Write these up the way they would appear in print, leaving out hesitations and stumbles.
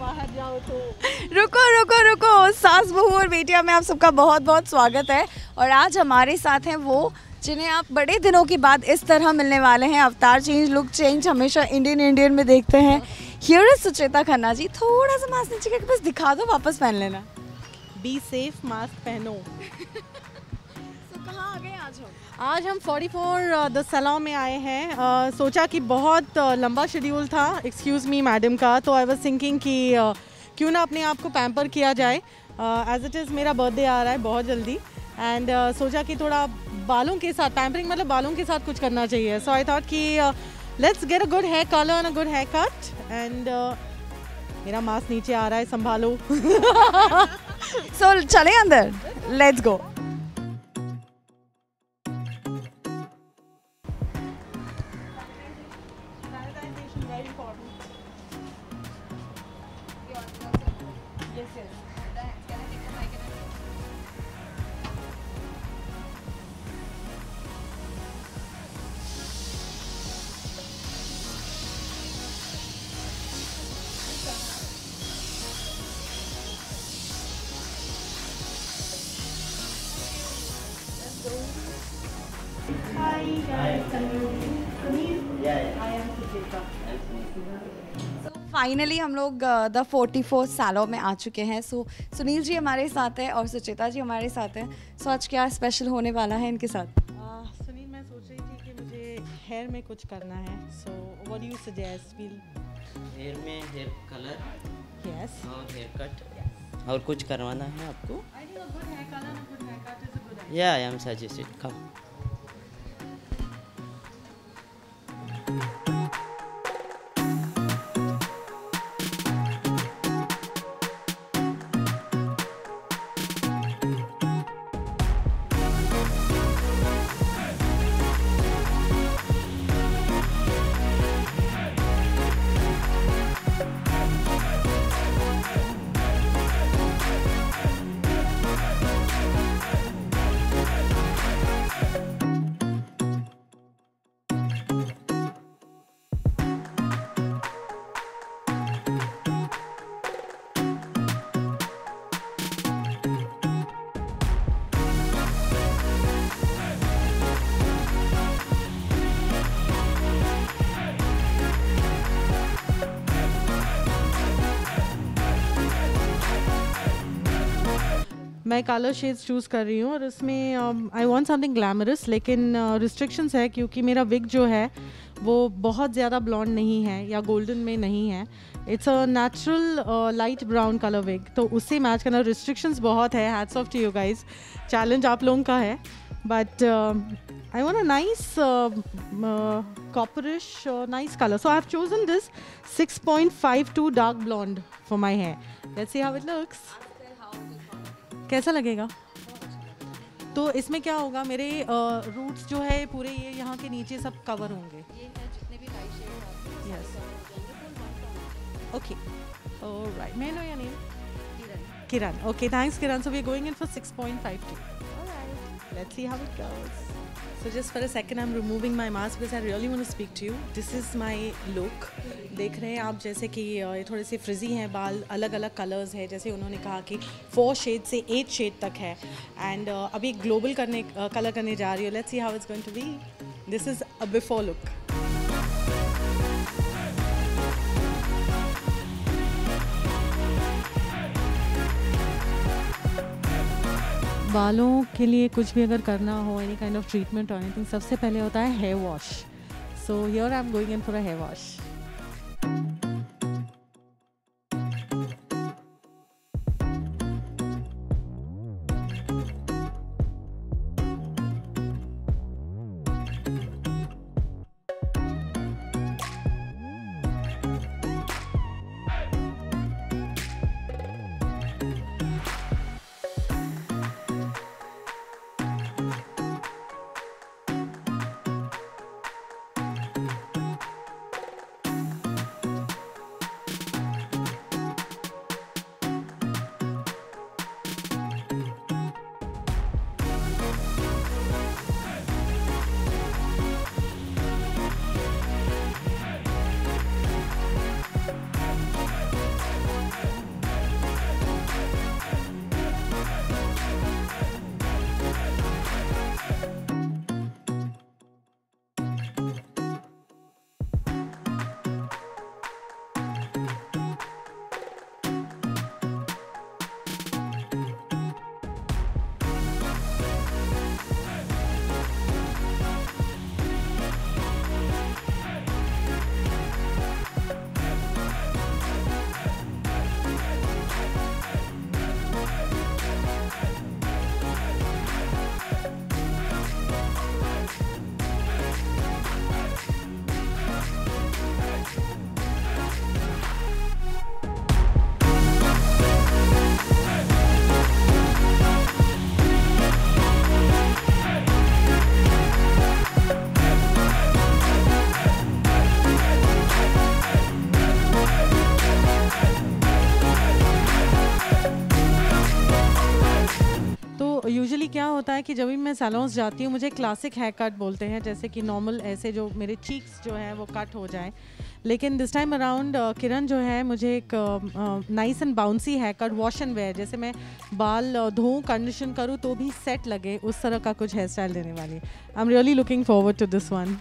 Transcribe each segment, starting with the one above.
बाहर जाओ तो। रुको रुको रुको, सास बहू और बेटिया में आप सबका बहुत बहुत स्वागत है। और आज हमारे साथ हैं वो जिन्हें आप बड़े दिनों के बाद इस तरह मिलने वाले हैं। अवतार चेंज, लुक चेंज हमेशा इंडियन में देखते हैं। Here is Sucheta Khanna ji. थोड़ा सा मास्क नीचे करके बस दिखा दो, वापस पहन लेना। बी सेफ, मास्क पहनो। तो कहाँ आ गए आज हम? आज हम 44 द सैलॉन में आए हैं। सोचा कि बहुत लंबा शेड्यूल था, एक्सक्यूज़ मी मैडम का, तो आई वाज थिंकिंग कि क्यों ना अपने आप को पैम्पर किया जाए। एज इट इज़ मेरा बर्थडे आ रहा है बहुत जल्दी एंड सोचा कि थोड़ा बालों के साथ पैम्परिंग, मतलब बालों के साथ कुछ करना चाहिए। सो आई थॉट कि let's get a good hair colour and a good hair cut and मेरा मास्क नीचे आ रहा है, संभालो। सो चले अंदर, let's go. Hi guys, Sunil. I am Sucheta. Finally हम लोग द 44 सैलॉन में आ चुके हैं। सो सुनील जी हमारे साथ हैं और सुचेता जी हमारे साथ हैं। सो आज क्या स्पेशल होने वाला है इनके साथ? सुनील, मैं सोच रही थी कि मुझे हेयर में कुछ करना है। So what do you suggest? Hair में हेयर कलर यस और हेयर कट और कुछ करवाना है आपको? I think a good hair colour and a good hair cut is a good idea. या आई एम सजेस्टेड कम। मैं कलर शेड्स चूज़ कर रही हूँ और इसमें आई वांट समथिंग ग्लैमरस, लेकिन रिस्ट्रिक्शंस है क्योंकि मेरा विग जो है वो बहुत ज़्यादा ब्लॉन्ड नहीं है या गोल्डन में नहीं है। It's a natural light brown colour wig, तो उससे मैच करना रिस्ट्रिक्शंस बहुत है। Hats off to you guys, challenge आप लोगों का है। But I want a nice copperish nice colour, so I have chosen this 6.52 dark blonde for my hair. Let's see how it looks. कैसा लगेगा? तो इसमें क्या होगा, मेरे रूट्स जो है पूरे ये यहाँ के नीचे सब कवर होंगे। ये है जितने भी light shade yes okay alright. May know your name? Kiran. Okay thanks Kiran. So we are going in for 6.52. Alright, let's see how it goes. So just for a second I'm removing my mask because I really want to speak to you. This is my look. देख रहे हैं आप जैसे कि ये थोड़े से फ्रिजी हैं बाल, अलग अलग कलर्स है, जैसे उन्होंने कहा कि 4 शेड से 8 शेड तक है एंड अभी ग्लोबल कलर करने जा रही हो। Let's see how it's going to be. This is a before look. बालों के लिए कुछ भी अगर करना हो, एनी काइंड ऑफ ट्रीटमेंट और एनीथिंग, सबसे पहले होता है hair wash. So here I am going in for a hair wash. होता है कि जब भी मैं सैलून्स जाती हूँ मुझे क्लासिक हेयर कट बोलते हैं, जैसे कि नॉर्मल ऐसे जो मेरे चीक्स जो है वो कट हो जाए, लेकिन दिस टाइम अराउंड किरण जो है मुझे एक nice and bouncy hair cut, wash and wear, जैसे मैं बाल धोऊं कंडीशन करूँ तो भी सेट लगे, उस तरह का कुछ हेयर स्टाइल देने वाली है। I am really looking forward to this one.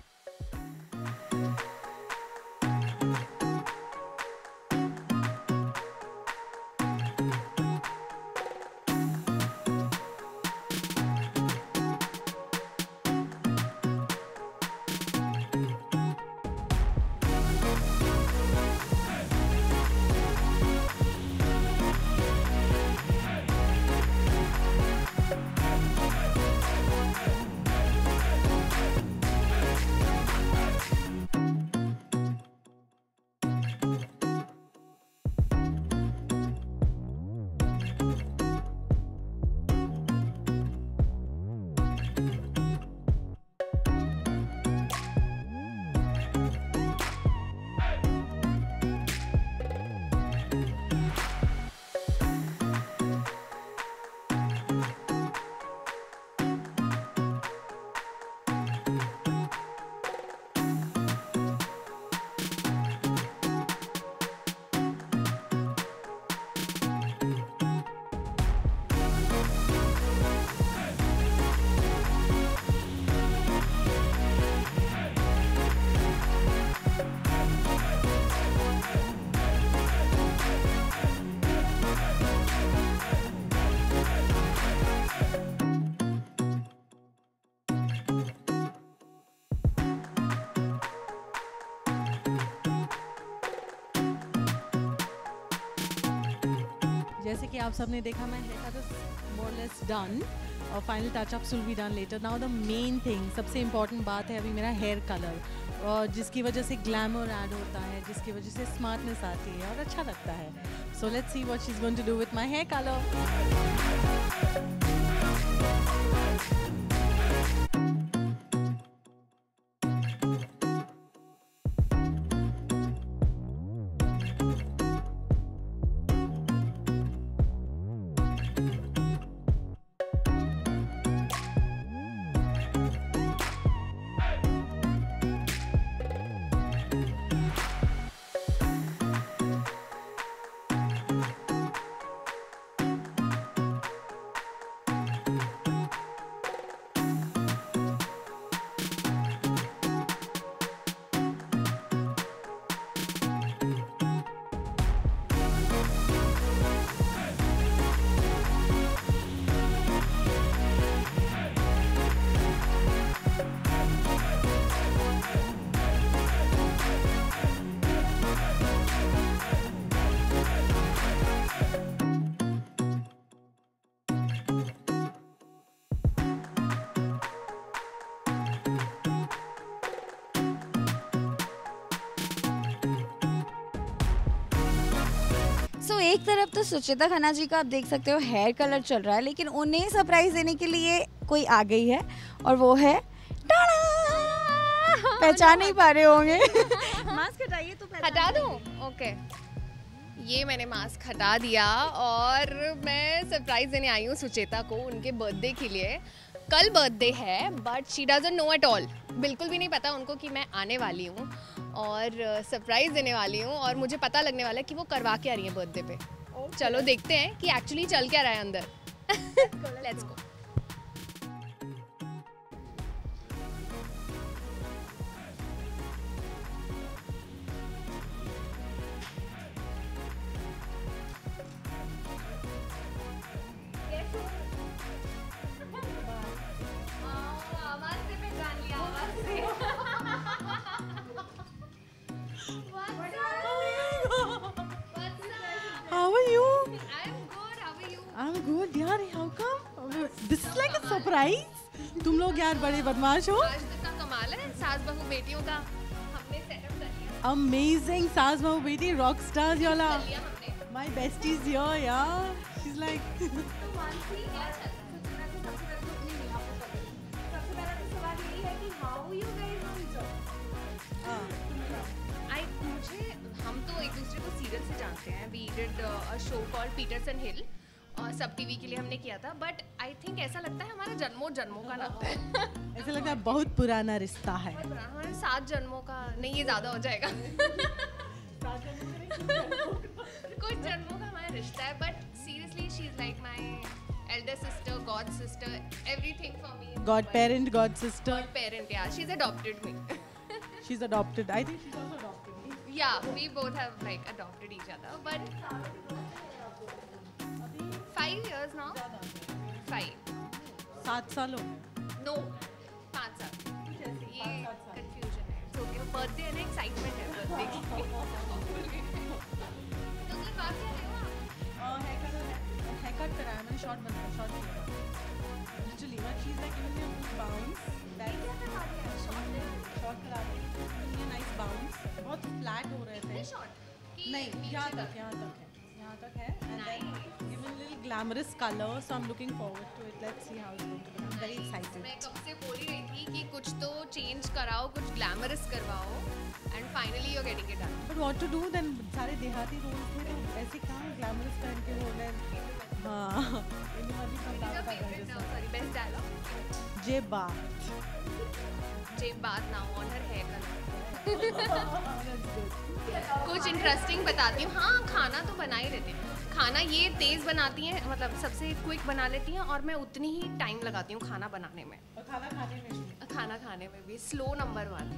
जैसे कि आप सबने देखा, my hair cut is more less done और final touch-ups will be done later. Now the main thing, सबसे इम्पॉर्टेंट बात है अभी मेरा हेयर कलर, और जिसकी वजह से ग्लैमर ऐड होता है, जिसकी वजह से स्मार्टनेस आती है और अच्छा लगता है। So let's see what she is going to do with my hair colour. So एक तरफ तो सुचिता खन्ना जी का आप देख सकते हो हेयर कलर चल रहा है, लेकिन उन्हें सरप्राइज देने के लिए कोई आ गई है और वो है पहचान नहीं पा रहे होंगे। मास्क हटाइए तो हटा दूं? ओके, ये मैंने मास्क हटा दिया और मैं सरप्राइज देने आई हूँ सुचेता को उनके बर्थडे के लिए। कल बर्थडे है but she doesn't know at all, बिल्कुल भी नहीं पता उनको कि मैं आने वाली हूँ और सरप्राइज देने वाली हूँ, और मुझे पता लगने वाला है कि वो करवा के आ रही है बर्थडे पे। चलो देखते हैं कि एक्चुअली चल क्या रहा है अंदर। Let's go. How are you? I'm good. How are you? I'm good यार। How come? This is like a surprise. तुम लोग यार बड़े बदमाश हो। आज तक का कमाल है सास बहू बेटियों का, हमने सेटअप कर लिया। Amazing, सास बहू बेटी रॉक स्टार्स योला। कर लिया हमने। My besties here, yeah. She's like तो मानसी क्या चल रहा है? मुझे हम तो एक दूसरे को सीरियल से जानते हैं। We did a show called Peters and Hill, और सब टीवी के लिए हमने किया था, बट आई थिंक ऐसा लगता है हमारा जन्मों जन्मों का नाता है। ऐसा लगा बहुत पुराना रिश्ता है। हमारे 7 जन्मों का नहीं, ये ज़्यादा हो जाएगा। कुछ जन्मों का हमारा रिश्ता है, but seriously she is like my elder sister, god sister, everything for me. God parent, God sister. God parent, yeah. She's adopted me. She's adopted. I think she's also adopted me. Yeah, we both have like adopted each other, but 5 years now. 5. 7 साल हो गए। No, 5 साल. ये confusion है. So okay, birthday है ना, excitement है birthday की. तो कल बात क्या है वहाँ? Haircut कराया मैंने, शॉर्ट बनाया, शॉर्ट किया। Literally, but she's like giving me a good bounce. That's short करा दी, giving me a nice bounce. बहुत फ्लैट हो रहे थे। नहीं, यहाँ तक है, and then given a little glamorous color, so I'm looking forward to it. Let's see how it's going to be. I'm very excited. मैं कब से बोल ही रही थी कि कुछ तो चेंज कराओ, कुछ ग्लैमरस करवाओ, and finally you're getting it done. But what to do then? सारे देहाती रोल्स थे, तो ऐसे कहाँ ग्लैमरस पहन के हो रहे हैं? हाँ, इन्हीं वाली सब बात कर रहे हैं। Sorry, best dialogue. जे बात। now on her hair color. कुछ इंटरेस्टिंग बताती हूँ। हाँ, खाना तो बना ही लेते हैं। खाना ये तेज़ बनाती हैं, मतलब सबसे क्विक बना लेती हैं, और मैं उतनी ही टाइम लगाती हूँ खाना बनाने में। और खाना खाने में भी slow number 1।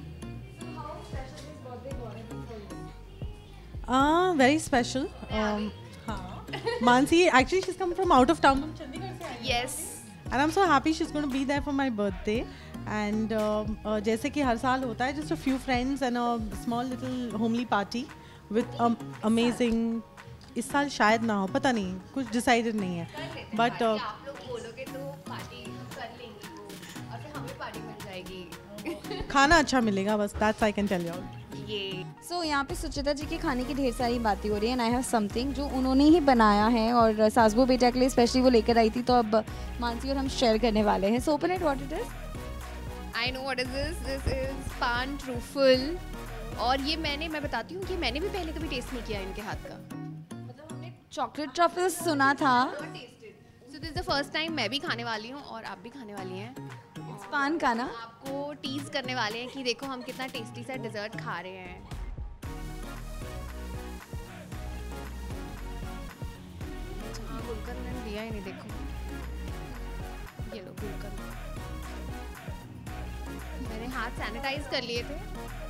Very special. Mansi, actually she's come from out of town, from Chandigarh से आई है। Yes. And I'm so happy she's going to be there for my birthday. And जैसे कि हर साल होता है, just a few friends and a small little homely party with amazing. इस साल शायद ना हो, पता नहीं, कुछ डिसाइडेड नहीं है, बट आप लोग बोलोगे तो पार्टी कर लेंगे वो, और फिर हमें पार्टी मिल जाएगी। खाना अच्छा मिलेगा बस, that's I can tell you all. ये सो यहाँ पे सुचिता जी की खाने की ढेर सारी बातें हो रही हैं, एंड आई हैव समथिंग जो उन्होंने ही बनाया है और सासबू बेटा के लिए स्पेशली वो लेकर आई थी, तो अब मानसी और हम शेयर करने वाले हैं। So open it, what it is? I know what is this is paan truffle, और ये मैं बताती हूँ कि मैंने भी पहले कभी टेस्ट नहीं किया इनके हाथ का। मतलब हमने चॉकलेट ट्रफल्स सुना था, so this is the first time मैं भी खाने वाली हूँ और आप भी खाने वाली हैं। पान का ना आपको टीज करने वाले हैं कि देखो हम कितना टेस्टी सा डिजर्ट खा रहे हैं। हाँ, गुलकंद मैंने दिया ही नहीं, देखो ये लो गुलकंद। मैंने हाथ सैनिटाइज कर लिए थे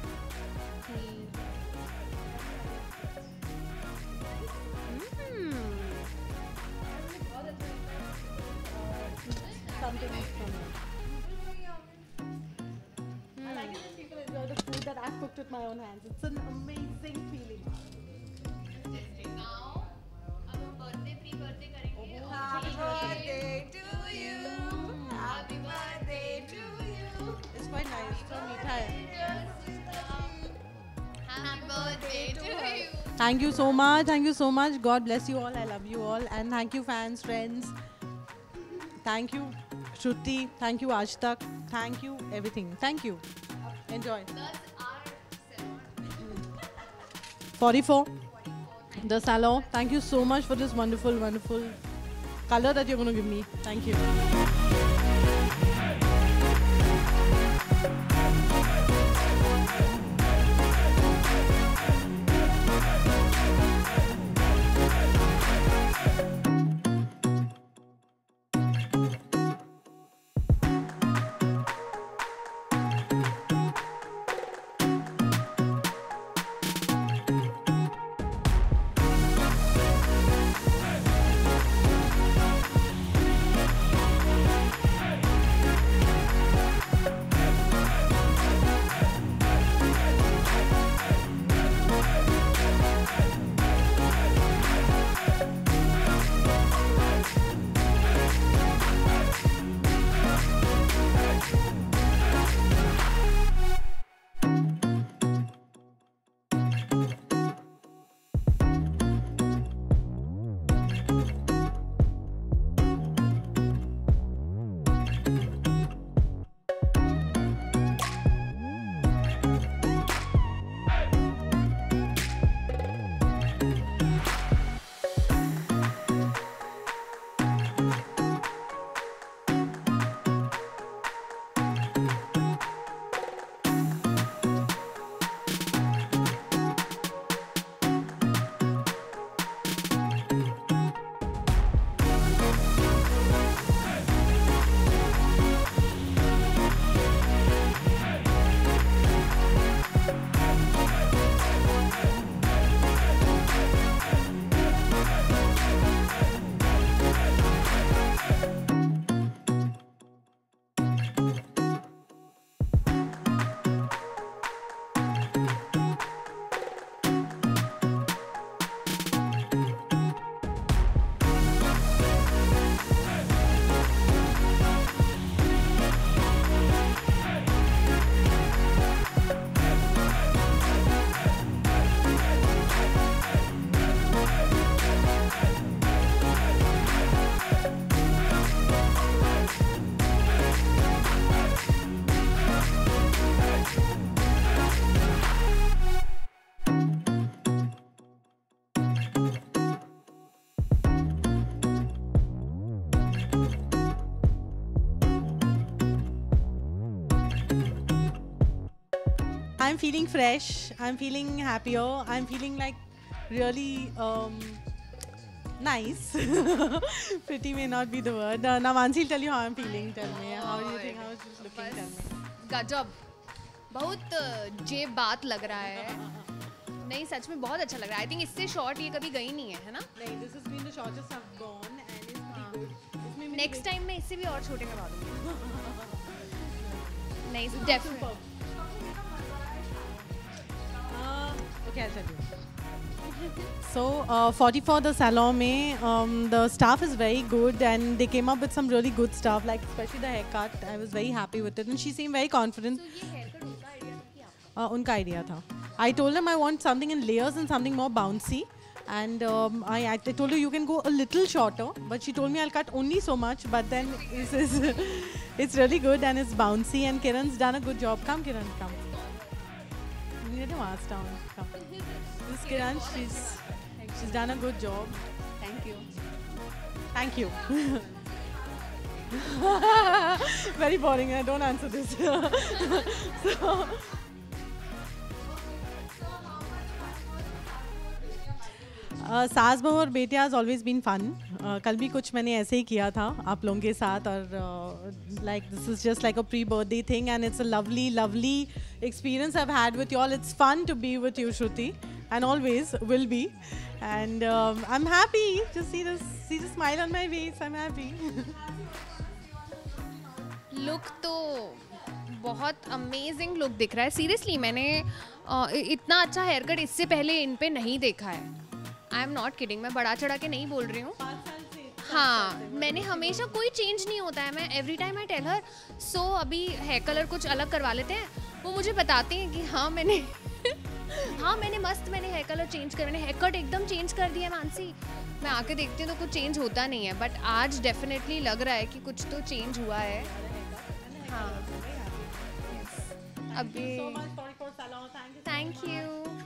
that I've cooked with my own hands. It's an amazing feeling. Now, अब हम pre-birthday करेंगे। Happy birthday to you, happy birthday to you. It's quite nice. So मीठा है. Happy birthday to you. Thank you so much. Thank you so much. God bless you all. I love you all. And thank you fans, friends. Thank you Shruti. Thank you Ajtak. Thank you everything. Thank you. Enjoy. 44. The salon. Thank you so much for this wonderful, wonderful color that you're going to give me. Thank you. feeling fresh. I'm feeling happier. I'm feeling like really nice. Pretty may not be the word. Now Mansi will tell you how I'm feeling. Tell me, how do you think? How is this looking? Tell me. गजब, बहुत जेब बात लग रहा है। नहीं सच में बहुत अच्छा लग रहा है। आई थिंक इससे शॉर्ट ये कभी गई नहीं है ना? नहीं, this has been the shortest I've gone and it's pretty good. Next time मैं इससे भी और छोटे करवा दूंगी। नहीं definitely. Okay, I'll tell you. So, 44 the salon mein, the staff is very good and they came up with some really good stuff, like especially the haircut. I was very happy with it and she seemed very confident. ये haircut उनका idea था कि आपका? उनका idea था. I told them I want something in layers and something more bouncy. And I told her you can go a little shorter, but she told me I'll cut only so much. But then it's really good and it's bouncy. And Kiran's done a good job. Come, Kiran, come. Near the mask down. Come. This is Kiran. She's done a good job. Thank you. Thank you. Very boring. I don't answer this. So. सास बहू और बेटिया has always been fun. कल भी कुछ मैंने ऐसे ही किया था आप लोगों के साथ और like this is just like a pre-birthday thing and it's a lovely experience I've had with you all. It's fun to be with you, Shruti, and always will be. And I'm happy to see the smile on my face. I'm happy. Look तो बहुत amazing look दिख रहा है। Seriously मैंने इतना अच्छा hair cut इससे पहले इन पे नहीं देखा है। आई एम नॉट किडिंग, मैं बढ़ा चढ़ा के नहीं बोल रही हूँ। हाँ, मैंने हमेशा कोई चेंज नहीं होता है। मैं every time I tell her so अभी हेयर कलर कुछ अलग करवा लेते हैं। वो मुझे बताते हैं कि हाँ मैंने मैंने हेयर कलर चेंज कर, मैंने हेयर कट एकदम चेंज कर दिया मानसी। मैं आके देखती हूँ तो कुछ चेंज होता नहीं है, बट आज डेफिनेटली लग रहा है कि कुछ तो चेंज हुआ है। हाँ अभी थैंक यू।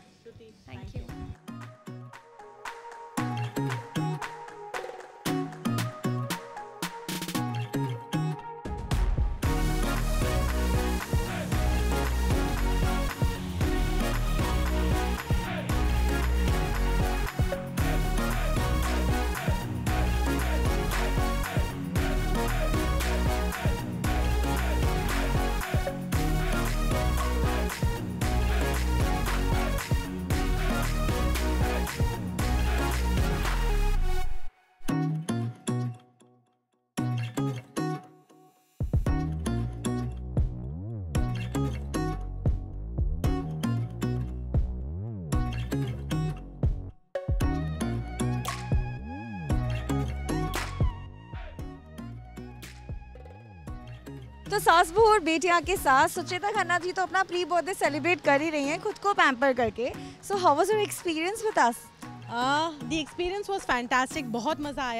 तो सास बहू और बेटियां के साथ सुचेता खन्ना जी तो अपना प्री बर्थडे सेलिब्रेट कर ही रही हैं खुद को पैम्पर करके। So how was your experience with us? The experience was fantastic. बहुत मज़ा आया।